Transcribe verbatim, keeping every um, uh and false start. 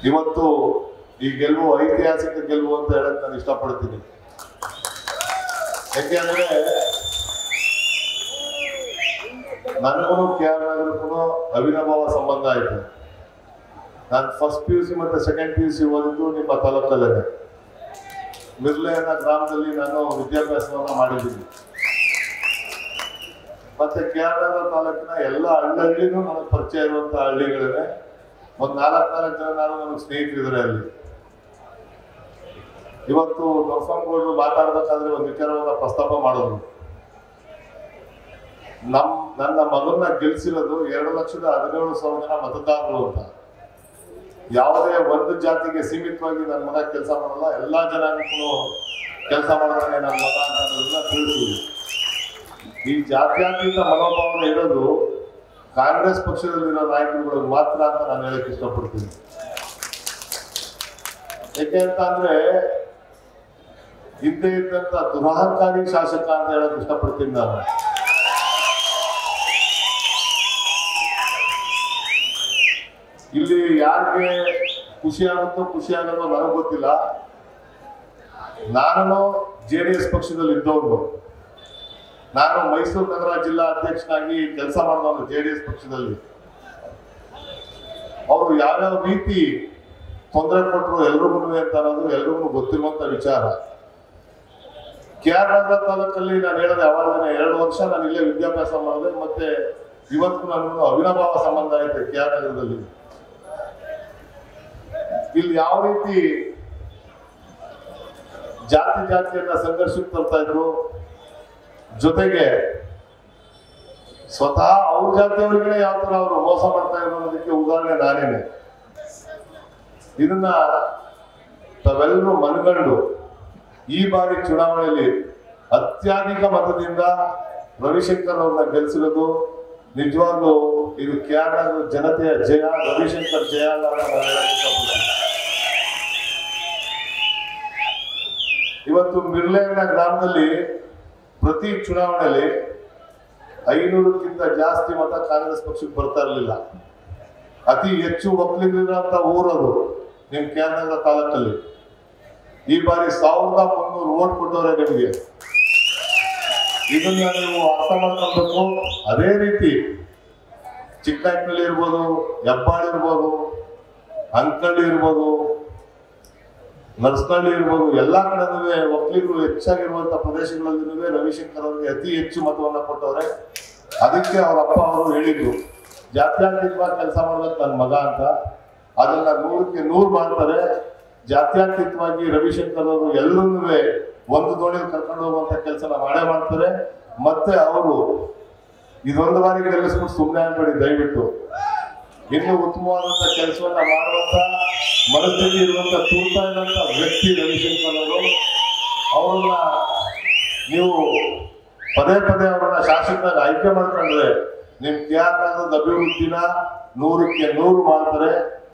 ಇವತ್ತು ಈ ಗೆಲುವು ಐತಿಹಾಸಿಕ ಗೆಲುವು ಅಂತ ಹೇಳಕ್ ನಾನು ಇಷ್ಟಪಡ್ತೀನಿ. ಯಾಕೆಂದ್ರೆ ನನಗೂ ಕೆ ಆರ್ ನಗರಕ್ಕೂ ಅವಿನಾಭಾವ ಸಂಬಂಧ ಆಯ್ತು. ನಾನು ಫಸ್ಟ್ ಪಿ ಯು ಸಿ ಮತ್ತೆ ಸೆಕೆಂಡ್ ಪಿ ಯು ಸಿ ಓದಿದ್ದು ನಿಮ್ಮ ತಾಲೂಕಲ್ಲೇನೆ. ಮಿರ್ಲೆಯನ್ನ ಗ್ರಾಮದಲ್ಲಿ ನಾನು ವಿದ್ಯಾಭ್ಯಾಸವನ್ನ ಮಾಡಿದ್ದೀನಿ. ಮತ್ತೆ ಕೆ ಆರ್ ನಗರ ತಾಲೂಕಿನ ಎಲ್ಲ ಹಳ್ಳಿನೂ ನನಗೆ ಪರಿಚಯ ಇರುವಂತ ಹಳ್ಳಿಗಳೇ. ಒಂದ್ ನಾಲ್ಕು ನಾಲ್ಕು ಜನ ನಾನು ನನಗೆ ಸ್ನೇಹಿತರಿದ್ದಾರೆ ಅಲ್ಲಿ. ಇವತ್ತು ನರಸಂಗೌಡರು ಮಾತಾಡ್ಬೇಕಾದ್ರೆ ಒಂದು ವಿಚಾರವನ್ನ ಪ್ರಸ್ತಾಪ ಮಾಡೋದು, ನಮ್ ನನ್ನ ಮಗನ್ನ ಗೆಲ್ಸಿರೋದು ಎರಡು ಲಕ್ಷದ ಹದಿನೇಳು ಸಾವಿರ ಜನ ಮತದಾರರು ಅಂತ. ಯಾವುದೇ ಒಂದು ಜಾತಿಗೆ ಸೀಮಿತವಾಗಿ ನನ್ನ ಮಗ ಕೆಲಸ ಮಾಡಲ್ಲ, ಎಲ್ಲಾ ಜನಾಂಗಕ್ಕೂ ಕೆಲಸ ಮಾಡೋದೇ ನನ್ನ ಮಗ ಅಂತ ಅನ್ನೋದನ್ನ ತಿಳಿಸಿದ್ವಿ. ಈ ಜಾತ್ಯತೀತ ಮನೋಭಾವನೆ ಇರೋದು ಕಾಂಗ್ರೆಸ್ ಪಕ್ಷದಲ್ಲಿರೋ ನಾಯಕರುಗಳಿಗೆ ಮಾತ್ರ ಅಂತ ನಾನು ಹೇಳಕ್ ಇಷ್ಟಪಡ್ತೀನಿ. ಯಾಕೆ ಅಂತ ಅಂದ್ರೆ ಹಿಂದೆ ಇದ್ದಂತ ದುರಹಂಕಾರಿ ಶಾಸಕ ಅಂತ ಹೇಳಕ್ ಇಷ್ಟಪಡ್ತೀನಿ ನಾನು. ಇಲ್ಲಿ ಯಾರಿಗೆ ಖುಷಿ ಆಗುತ್ತೋ ಖುಷಿ ಆಗೋದು ನನಗೆ ಗೊತ್ತಿಲ್ಲ. ನಾನು ಜೆ ಡಿ ಎಸ್ ಪಕ್ಷದಲ್ಲಿ ಇದ್ದವನು. ನಾನು ಮೈಸೂರು ನಗರ ಜಿಲ್ಲಾ ಅಧ್ಯಕ್ಷನಾಗಿ ಕೆಲಸ ಮಾಡಿದವನು ಜೆ ಡಿ ಎಸ್ ಪಕ್ಷದಲ್ಲಿ. ಅವರು ಯಾವ್ಯಾವ ರೀತಿ ತೊಂದರೆ ಕೊಟ್ಟರು ಎಲ್ರಿಗೂ ಅಂತ ಅನ್ನೋದು ಎಲ್ರಿಗೂ ಗೊತ್ತಿರುವಂತ ವಿಚಾರ. ಕೆ ಆರ್ ನಗರ ತಾಲೂಕಲ್ಲಿ ನಾನು ಹೇಳಿದೆ ಅವಾಗ ಎರಡು ವರ್ಷ ನಾನು ಇಲ್ಲೇ ವಿದ್ಯಾಭ್ಯಾಸ ಮಾಡಿದೆ. ಮತ್ತೆ ಇವತ್ತು ನಾನು ಅವಿನಾಭಾವ ಸಂಬಂಧ ಐತೆ ಕೆ ಆರ್ ನಗರದಲ್ಲಿ. ಇಲ್ಲಿ ಯಾವ ರೀತಿ ಜಾತಿ ಜಾತಿಯನ್ನ ಸಂಘರ್ಷಕ್ಕೆ ತರ್ತಾ ಇದ್ರು, ಜೊತೆಗೆ ಸ್ವತಃ ಅವ್ರ ಜಾತಿಯವರಿಗೆ ಯಾವ ತರ ಅವರು ಮೋಸ ಮಾಡ್ತಾ ಇದ್ರು ಅನ್ನೋದಕ್ಕೆ ಉದಾಹರಣೆ ನಾನೇನೆ. ಇದನ್ನ ತಾವೆಲ್ಲರೂ ಮನಗಂಡು ಈ ಬಾರಿ ಚುನಾವಣೆಯಲ್ಲಿ ಅತ್ಯಧಿಕ ಮತದಿಂದ ರವಿಶಂಕರ್ ಅವ್ರನ್ನ ಗೆಲ್ಲಿಸಿರೋದು ನಿಜವಾಗ್ಲೂ ಇದು ಕೆ ಆರ್ ನಗರ ಜನತೆಯ ಜಯ, ರವಿಶಂಕರ್ ಜಯ ಅಲ್ಲ ಅಂತ ನಾನು ಹೇಳಕ್ ಇಷ್ಟಪಡ್ತೀನಿ. ಇವತ್ತು ಮಿರ್ಲೆಯನ್ನ ಗ್ರಾಮದಲ್ಲಿ ಪ್ರತಿ ಚುನಾವಣೆಯಲ್ಲಿ ಐನೂರಕ್ಕಿಂತ ಜಾಸ್ತಿ ಮತ ಕಾಂಗ್ರೆಸ್ ಪಕ್ಷಕ್ಕೆ ಬರ್ತಾ ಇರಲಿಲ್ಲ. ಅತಿ ಹೆಚ್ಚು ಒಕ್ಕಲಿಗರಿರುವಂತ ಊರದು ನಿಮ್ ಕೆ ಆರ್ ನಗರ ತಾಲೂಕಲ್ಲಿ. ಈ ಬಾರಿ ಸಾವಿರದ ಮುನ್ನೂರು ಓಟ್ ಕೊಟ್ಟವ್ರೆ ನಿಮಗೆ. ಇದನ್ನ ನೀವು ಅರ್ಥ ಮಾಡ್ಕೊಳ್ಬೇಕು. ಅದೇ ರೀತಿ ಚಿಕ್ಕನಾಯ್ಕನಹಳ್ಳಿ ಇರ್ಬೋದು, ಹೆಬ್ಬಾಳು ಇರ್ಬೋದು, ಅಂಕಳ್ಳಿ ಇರ್ಬೋದು, ನರ್ಸನಹಳ್ಳಿ ಇರ್ಬೋದು, ಎಲ್ಲಾ ಕಡೆನೂ ಒಕ್ಕಲಿಗರು ಹೆಚ್ಚಾಗಿರುವಂತ ಪ್ರದೇಶಗಳಲ್ಲಿ ರವಿಶಂಕರ್ ಅವರಿಗೆ ಅತಿ ಹೆಚ್ಚು ಮತವನ್ನ ಕೊಟ್ಟವ್ರೆ. ಅದಕ್ಕೆ ಅವ್ರ ಅಪ್ಪ ಅವರು ಹೇಳಿದ್ರು ಜಾತ್ಯತೀತವಾಗಿ ಕೆಲಸ ಮಾಡ್ಬೇಕು ನನ್ನ ಮಗ ಅಂತ. ಅದನ್ನ ನೂರಕ್ಕೆ ನೂರು ಮಾಡ್ತಾರೆ. ಜಾತ್ಯತೀತವಾಗಿ ರವಿಶಂಕರ್ ಅವರು ಎಲ್ಲರನ್ನೂ ಒಂದು ದೋಣಿಯಲ್ಲಿ ಕರ್ಕೊಂಡು ಹೋಗುವಂತ ಕೆಲಸ ಮಾಡೇ ಮಾಡ್ತಾರೆ. ಮತ್ತೆ ಅವರು ಇದೊಂದು ಬಾರಿ ಗೆಲ್ಲಿಸ್ಬಿಟ್ಟು ಸುಮ್ಮನೆ ಅನ್ಬೇಡಿ ದಯವಿಟ್ಟು. ಇನ್ನು ಉತ್ತಮವಾದಂತ ಕೆಲಸವನ್ನ ಮಾಡುವಂತ ಮನಸ್ಥಿತಿ ಇರುವಂತ ತೂರ್ತಾ ಇರುವಂತ ವ್ಯಕ್ತಿ ರವಿಶಂಕರ್ ಅವರು. ಅವ್ರನ್ನ ನೀವು ಪದೇ ಪದೇ ಅವ್ರನ್ನ ಶಾಸಕರಾಗಿ ಆಯ್ಕೆ ಮಾಡ್ಕೊಂಡ್ರೆ ನಿಮ್ ಕೆ ಆರ್ ನಗರದ ಅಭಿವೃದ್ಧಿನ ನೂರಕ್ಕೆ ನೂರು ಮಾಡ್ತಾರೆ.